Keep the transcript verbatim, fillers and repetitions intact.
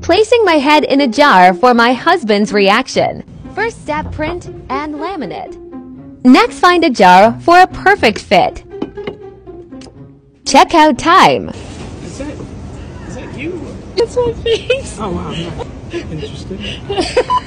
Placing my head in a jar for my husband's reaction. First step, print and laminate. Next, find a jar for a perfect fit. Checkout time. Is that, is that you? It's my face. Oh, wow. I'm not interested.